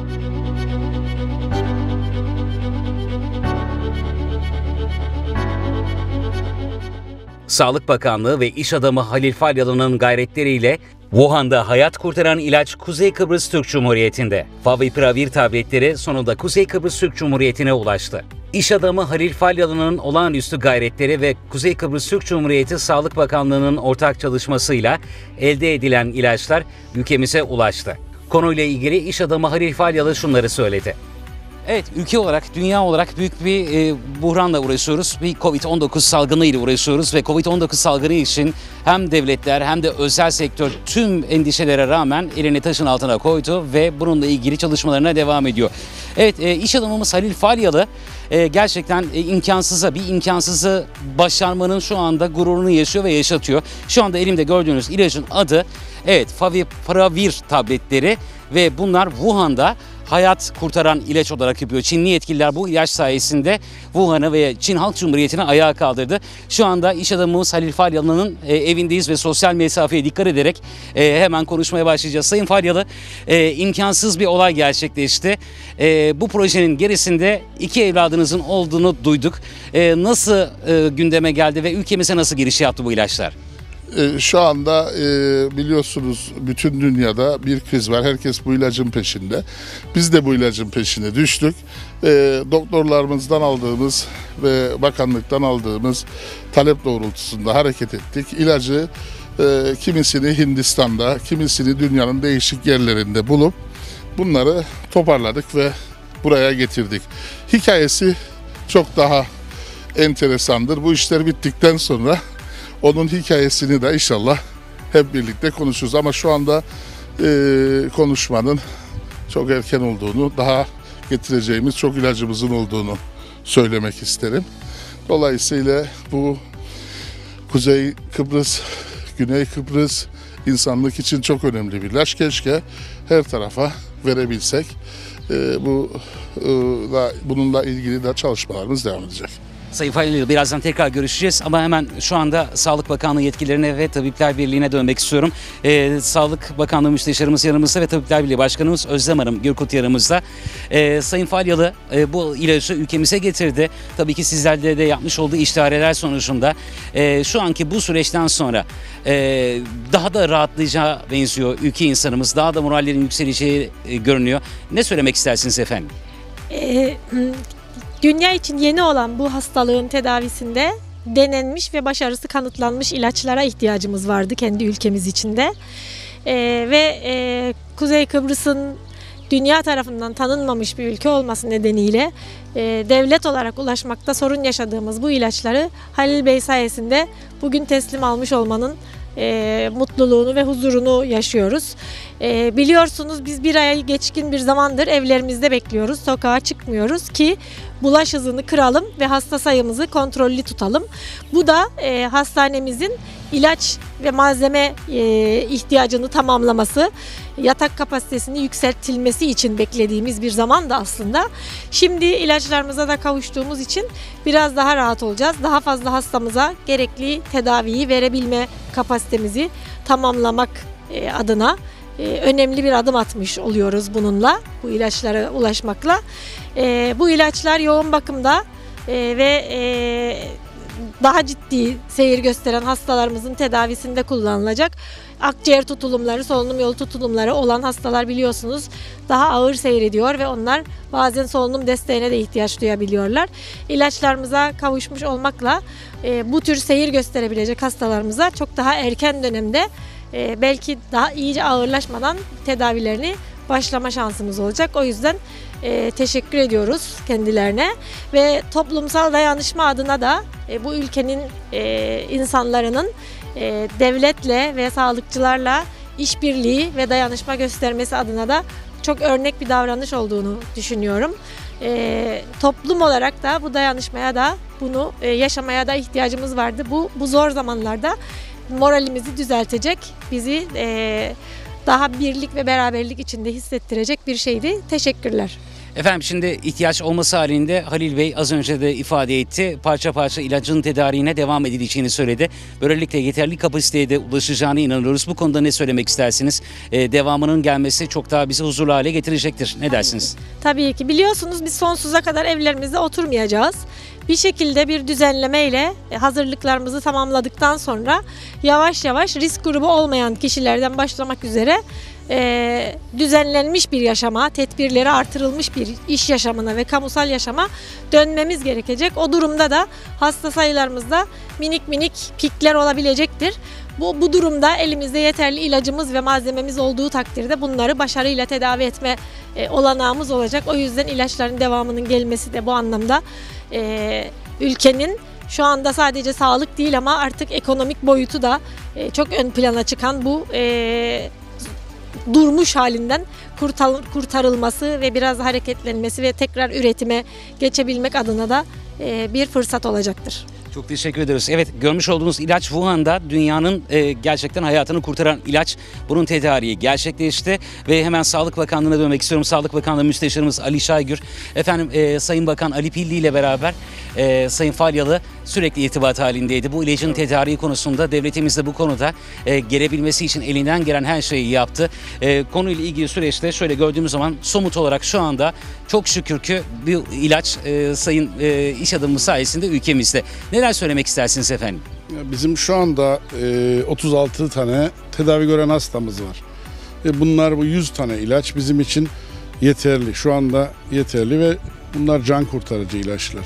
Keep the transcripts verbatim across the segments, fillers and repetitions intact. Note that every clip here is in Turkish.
Sağlık Bakanlığı ve iş adamı Halil Falyalı'nın gayretleriyle Wuhan'da hayat kurtaran ilaç Kuzey Kıbrıs Türk Cumhuriyeti'nde. Favipiravir tabletleri sonunda Kuzey Kıbrıs Türk Cumhuriyeti'ne ulaştı. İş adamı Halil Falyalı'nın olağanüstü gayretleri ve Kuzey Kıbrıs Türk Cumhuriyeti Sağlık Bakanlığı'nın ortak çalışmasıyla elde edilen ilaçlar ülkemize ulaştı. Konuyla ilgili iş adamı Halil Falyalı şunları söyledi. Evet, ülke olarak, dünya olarak büyük bir e, buhranla uğraşıyoruz. Bir kovid on dokuz salgını ile uğraşıyoruz ve kovid on dokuz salgını için hem devletler hem de özel sektör tüm endişelere rağmen elini taşın altına koydu ve bununla ilgili çalışmalarına devam ediyor. Evet, e, iş adamımız Halil Falyalı e, gerçekten e, imkansıza, bir imkansızı başarmanın şu anda gururunu yaşıyor ve yaşatıyor. Şu anda elimde gördüğünüz ilacın adı, evet, Favipiravir tabletleri ve bunlar Wuhan'da hayat kurtaran ilaç olarak yapıyor. Çinli yetkililer bu ilaç sayesinde Wuhan'ı ve Çin Halk Cumhuriyeti'ni ayağa kaldırdı. Şu anda iş adamımız Halil Falyalı'nın e, evindeyiz ve sosyal mesafeye dikkat ederek e, hemen konuşmaya başlayacağız. Sayın Falyalı, e, imkansız bir olay gerçekleşti. E, bu projenin gerisinde iki evladınızın olduğunu duyduk. E, nasıl e, gündeme geldi ve ülkemize nasıl giriş yaptı bu ilaçlar? Şu anda biliyorsunuz bütün dünyada bir kriz var. Herkes bu ilacın peşinde. Biz de bu ilacın peşine düştük. Doktorlarımızdan aldığımız ve bakanlıktan aldığımız talep doğrultusunda hareket ettik. İlacı kimisini Hindistan'da, kimisini dünyanın değişik yerlerinde bulup bunları toparladık ve buraya getirdik. Hikayesi çok daha enteresandır. Bu işler bittikten sonra onun hikayesini de inşallah hep birlikte konuşuruz. Ama şu anda e, konuşmanın çok erken olduğunu, daha getireceğimiz çok ilacımızın olduğunu söylemek isterim. Dolayısıyla bu Kuzey Kıbrıs, Güney Kıbrıs insanlık için çok önemli bir ilaç. Keşke her tarafa verebilsek. E, bu e, da, bununla ilgili de çalışmalarımız devam edecek. Sayın Falyalı, birazdan tekrar görüşeceğiz ama hemen şu anda Sağlık Bakanlığı yetkililerine ve Tabipler Birliği'ne dönmek istiyorum. Ee, Sağlık Bakanlığı müsteşarımız yanımızda ve Tabipler Birliği Başkanımız Özlem Hanım Gürkut yanımızda. Ee, Sayın Falyalı e, bu ilacı ülkemize getirdi. Tabii ki sizlerle de yapmış olduğu iştihareler sonucunda e, şu anki bu süreçten sonra e, daha da rahatlayacağı benziyor ülke insanımız. Daha da morallerin yükseleceği e, görünüyor. Ne söylemek istersiniz efendim? Ee, Dünya için yeni olan bu hastalığın tedavisinde denenmiş ve başarısı kanıtlanmış ilaçlara ihtiyacımız vardı kendi ülkemiz içinde. Ee, ve e, Kuzey Kıbrıs'ın dünya tarafından tanınmamış bir ülke olması nedeniyle e, devlet olarak ulaşmakta sorun yaşadığımız bu ilaçları Halil Bey sayesinde bugün teslim almış olmanın E, mutluluğunu ve huzurunu yaşıyoruz. E, biliyorsunuz biz bir aya geçkin bir zamandır evlerimizde bekliyoruz. Sokağa çıkmıyoruz ki bulaş hızını kıralım ve hasta sayımızı kontrollü tutalım. Bu da e, hastanemizin ilaç ve malzeme e, ihtiyacını tamamlaması, yatak kapasitesini yükseltilmesi için beklediğimiz bir zaman da aslında. Şimdi ilaçlarımıza da kavuştuğumuz için biraz daha rahat olacağız. Daha fazla hastamıza gerekli tedaviyi verebilme kapasitemizi tamamlamak e, adına e, önemli bir adım atmış oluyoruz bununla, bu ilaçlara ulaşmakla. E, bu ilaçlar yoğun bakımda e, ve e, daha ciddi seyir gösteren hastalarımızın tedavisinde kullanılacak. Akciğer tutulumları, solunum yolu tutulumları olan hastalar biliyorsunuz daha ağır seyrediyor ve onlar bazen solunum desteğine de ihtiyaç duyabiliyorlar. İlaçlarımıza kavuşmuş olmakla e, bu tür seyir gösterebilecek hastalarımıza çok daha erken dönemde e, belki daha iyice ağırlaşmadan tedavilerini başlama şansımız olacak. O yüzden e, teşekkür ediyoruz kendilerine ve toplumsal dayanışma adına da e, bu ülkenin e, insanlarının e, devletle ve sağlıkçılarla işbirliği ve dayanışma göstermesi adına da çok örnek bir davranış olduğunu düşünüyorum. E, toplum olarak da bu dayanışmaya da bunu e, yaşamaya da ihtiyacımız vardı. Bu, bu zor zamanlarda moralimizi düzeltecek, bizi e, daha birlik ve beraberlik içinde hissettirecek bir şeydi. Teşekkürler. Efendim şimdi ihtiyaç olması halinde Halil Bey az önce de ifade etti. Parça parça ilacın tedariğine devam edileceğini söyledi. Böylelikle yeterli kapasiteye de ulaşacağına inanıyoruz. Bu konuda ne söylemek istersiniz? Ee, devamının gelmesi çok daha bizi huzurlu hale getirecektir. Ne dersiniz? Tabii ki biliyorsunuz biz sonsuza kadar evlerimizde oturmayacağız. Bir şekilde bir düzenlemeyle hazırlıklarımızı tamamladıktan sonra yavaş yavaş risk grubu olmayan kişilerden başlamak üzere e, düzenlenmiş bir yaşama, tedbirleri artırılmış bir iş yaşamına ve kamusal yaşama dönmemiz gerekecek. O durumda da hasta sayılarımızda minik minik pikler olabilecektir. Bu, bu durumda elimizde yeterli ilacımız ve malzememiz olduğu takdirde bunları başarıyla tedavi etme e, olanağımız olacak. O yüzden ilaçların devamının gelmesi de bu anlamda e, ülkenin şu anda sadece sağlık değil ama artık ekonomik boyutu da e, çok ön plana çıkan bu e, durmuş halinden kurtarılması ve biraz hareketlenmesi ve tekrar üretime geçebilmek adına da e, bir fırsat olacaktır. Çok teşekkür ederiz. Evet, görmüş olduğunuz ilaç Wuhan'da dünyanın e, gerçekten hayatını kurtaran ilaç. Bunun tedariği gerçekleşti ve hemen Sağlık Bakanlığı'na dönmek istiyorum. Sağlık Bakanlığı Müsteşarımız Ali Şaygür. Efendim e, Sayın Bakan Ali Pilli ile beraber e, Sayın Falyalı sürekli irtibat halindeydi. Bu ilacın evet. tedariği konusunda devletimiz de bu konuda e, gelebilmesi için elinden gelen her şeyi yaptı. E, konuyla ilgili süreçte şöyle gördüğümüz zaman somut olarak şu anda çok şükür ki bir ilaç e, Sayın e, iş adamı sayesinde ülkemizde. Neler söylemek istersiniz efendim? Bizim şu anda e, otuz altı tane tedavi gören hastamız var. E, bunlar bu yüz tane ilaç bizim için yeterli. Şu anda yeterli ve bunlar can kurtarıcı ilaçlar.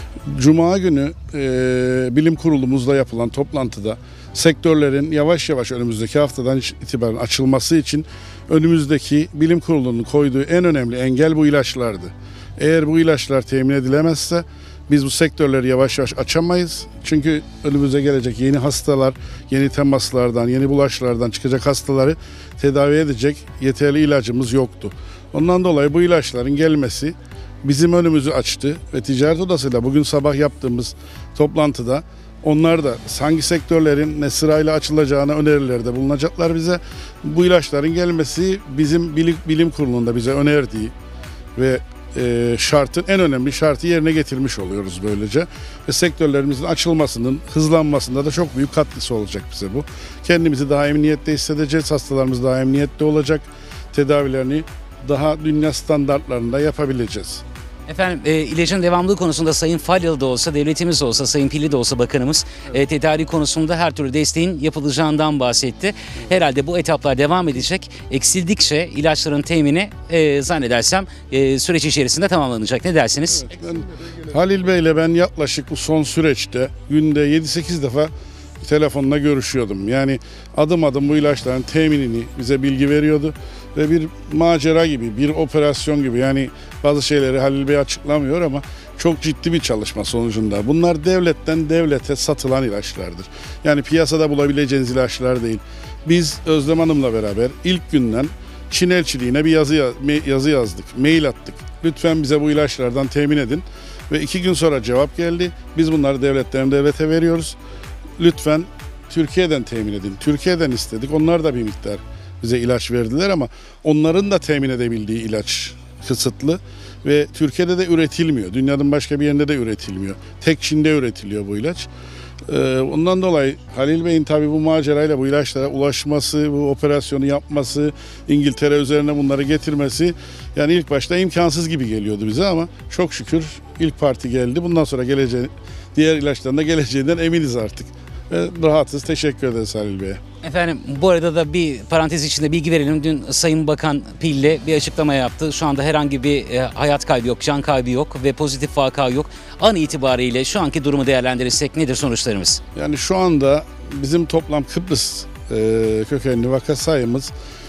Cuma günü e, bilim kurulumuzda yapılan toplantıda sektörlerin yavaş yavaş önümüzdeki haftadan itibaren açılması için önümüzdeki bilim kurulunun koyduğu en önemli engel bu ilaçlardı. Eğer bu ilaçlar temin edilemezse biz bu sektörleri yavaş yavaş açamayız. Çünkü önümüze gelecek yeni hastalar, yeni temaslardan, yeni bulaşlardan çıkacak hastaları tedavi edecek yeterli ilacımız yoktu. Ondan dolayı bu ilaçların gelmesi bizim önümüzü açtı ve ticaret odasıyla bugün sabah yaptığımız toplantıda onlar da hangi sektörlerin ne sırayla açılacağına önerilerde bulunacaklar bize. Bu ilaçların gelmesi bizim bilim, bilim kurulunda bize önerdiği ve e, şartın en önemli şartı yerine getirmiş oluyoruz böylece. Ve sektörlerimizin açılmasının hızlanmasında da çok büyük katkısı olacak bize bu. Kendimizi daha emniyette hissedeceğiz, hastalarımız daha emniyette olacak, tedavilerini daha dünya standartlarında yapabileceğiz. Efendim e, ilacın devamlılığı konusunda Sayın Falyalı da olsa, devletimiz de olsa, Sayın Pilli de olsa bakanımız evet. e, tedarik konusunda her türlü desteğin yapılacağından bahsetti. Evet. Herhalde bu etaplar devam edecek. Eksildikçe ilaçların temini e, zannedersem e, süreç içerisinde tamamlanacak. Ne dersiniz? Evet, ben, Halil Bey ile ben yaklaşık bu son süreçte günde yedi sekiz defa telefonla görüşüyordum. Yani adım adım bu ilaçların teminini bize bilgi veriyordu. Ve bir macera gibi, bir operasyon gibi, yani bazı şeyleri Halil Bey açıklamıyor ama çok ciddi bir çalışma sonucunda. Bunlar devletten devlete satılan ilaçlardır. Yani piyasada bulabileceğiniz ilaçlar değil. Biz Özlem Hanım'la beraber ilk günden Çin elçiliğine bir yazı, yazı yazdık, mail attık. Lütfen bize bu ilaçlardan temin edin. Ve iki gün sonra cevap geldi. Biz bunları devletten devlete veriyoruz. Lütfen Türkiye'den temin edin. Türkiye'den istedik. Onlar da bir miktar bize ilaç verdiler ama onların da temin edebildiği ilaç kısıtlı ve Türkiye'de de üretilmiyor. Dünyanın başka bir yerinde de üretilmiyor. Tek Çin'de üretiliyor bu ilaç. Ee, ondan dolayı Halil Bey'in tabii bu macerayla bu ilaçlara ulaşması, bu operasyonu yapması, İngiltere üzerine bunları getirmesi yani ilk başta imkansız gibi geliyordu bize ama çok şükür ilk parti geldi. Bundan sonra geleceği, diğer ilaçların da geleceğinden eminiz artık. Ve rahatız. Teşekkür ederiz Halil Bey'e. Efendim bu arada da bir parantez içinde bilgi verelim. Dün Sayın Bakan Pilli bir açıklama yaptı. Şu anda herhangi bir e, hayat kaybı yok, can kaybı yok ve pozitif vaka yok. An itibariyle şu anki durumu değerlendirirsek nedir sonuçlarımız? Yani şu anda bizim toplam Kıbrıs e, kökenli vaka sayımız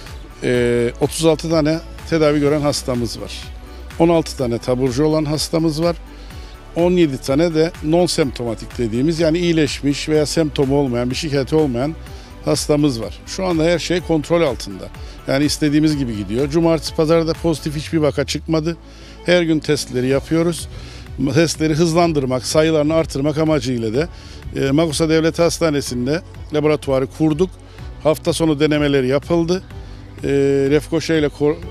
e, otuz altı tane tedavi gören hastamız var. on altı tane taburcu olan hastamız var. on yedi tane de non semptomatik dediğimiz yani iyileşmiş veya semptomu olmayan, bir şikayeti olmayan hastamız var. Şu anda her şey kontrol altında. Yani istediğimiz gibi gidiyor. Cumartesi, pazarda pozitif hiçbir vaka çıkmadı. Her gün testleri yapıyoruz. Testleri hızlandırmak, sayılarını artırmak amacıyla da e, Magusa Devlet Hastanesi'nde laboratuvarı kurduk. Hafta sonu denemeleri yapıldı. E, Lefkoşa ile ko-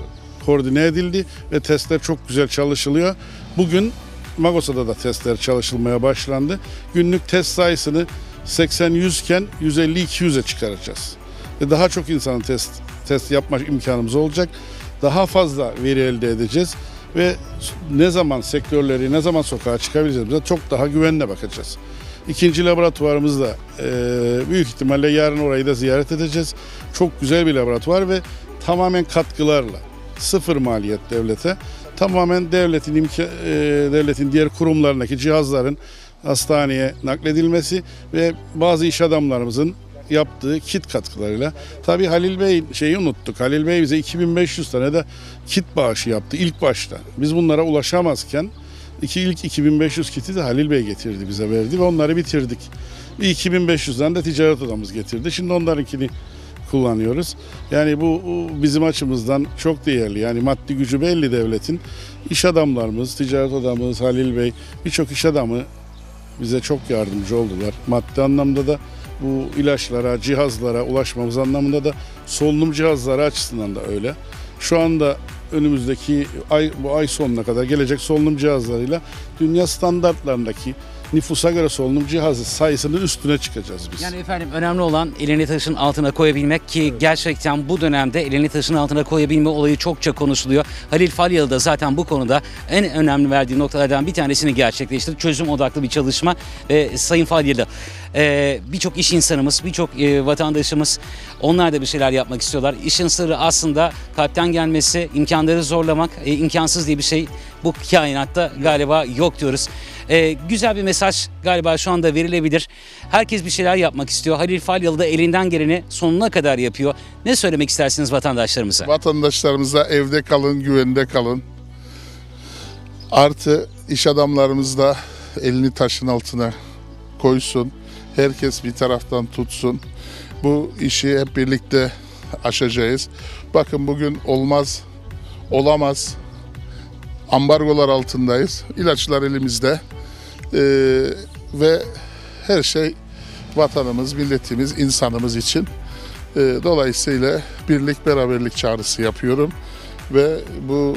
koordine edildi ve testler çok güzel çalışılıyor. Bugün Magosa'da da testler çalışılmaya başlandı. Günlük test sayısını seksen yüz iken yüz elli iki yüze çıkaracağız. Ve daha çok insanın test test yapma imkanımız olacak. Daha fazla veri elde edeceğiz ve ne zaman sektörleri, ne zaman sokağa çıkabileceğimize çok daha güvenle bakacağız. İkinci laboratuvarımız da e, büyük ihtimalle yarın orayı da ziyaret edeceğiz. Çok güzel bir laboratuvar ve tamamen katkılarla, sıfır maliyet devlete, tamamen devletin imka, e, devletin diğer kurumlarındaki cihazların hastaneye nakledilmesi ve bazı iş adamlarımızın yaptığı kit katkılarıyla. Tabii Halil Bey şeyi unuttuk. Halil Bey bize iki bin beş yüz tane de kit bağışı yaptı ilk başta. Biz bunlara ulaşamazken iki, ilk iki bin beş yüz kiti de Halil Bey getirdi, bize verdi ve onları bitirdik. iki bin beş yüzden de ticaret odamız getirdi. Şimdi onlarınkini kullanıyoruz. Yani bu bizim açımızdan çok değerli. Yani maddi gücü belli devletin. İş adamlarımız, ticaret odamız, Halil Bey, birçok iş adamı bize çok yardımcı oldular. Maddi anlamda da bu ilaçlara, cihazlara ulaşmamız anlamında da solunum cihazları açısından da öyle. Şu anda önümüzdeki ay, bu ay sonuna kadar gelecek solunum cihazlarıyla dünya standartlarındaki nüfusa göre solunum cihazı sayısının üstüne çıkacağız biz. Yani efendim önemli olan elini taşın altına koyabilmek ki gerçekten bu dönemde elini taşın altına koyabilme olayı çokça konuşuluyor. Halil Falyalı da zaten bu konuda en önemli verdiği noktalardan bir tanesini gerçekleştirdi. Çözüm odaklı bir çalışma ve Sayın Falyalı e, birçok iş insanımız, birçok e, vatandaşımız onlar da bir şeyler yapmak istiyorlar. İşin sırrı aslında kalpten gelmesi, imkanları zorlamak, e, imkansız diye bir şey bu kainatta galiba yok diyoruz. Ee, güzel bir mesaj galiba şu anda verilebilir. Herkes bir şeyler yapmak istiyor. Halil Falyalı da elinden geleni sonuna kadar yapıyor. Ne söylemek istersiniz vatandaşlarımıza? Vatandaşlarımıza evde kalın, güvende kalın. Artı iş adamlarımız da elini taşın altına koysun. Herkes bir taraftan tutsun. Bu işi hep birlikte aşacağız. Bakın bugün olmaz, olamaz. Ambargolar altındayız. İlaçlar elimizde. Ee, ve her şey vatanımız, milletimiz, insanımız için. Ee, dolayısıyla birlik, beraberlik çağrısı yapıyorum. Ve bu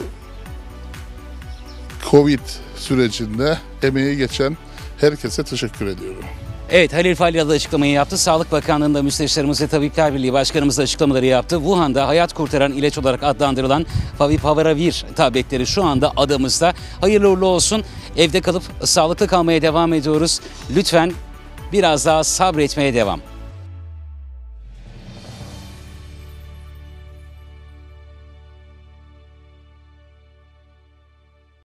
Covid sürecinde emeği geçen herkese teşekkür ediyorum. Evet, Halil Falyalı açıklamayı yaptı. Sağlık Bakanlığı'nda müsteşarımız ve Tabipler Birliği Başkanımız da açıklamaları yaptı. Wuhan'da hayat kurtaran ilaç olarak adlandırılan Favipiravir tabletleri şu anda adamızda. Hayırlı uğurlu olsun. Evde kalıp sağlıklı kalmaya devam ediyoruz. Lütfen biraz daha sabretmeye devam.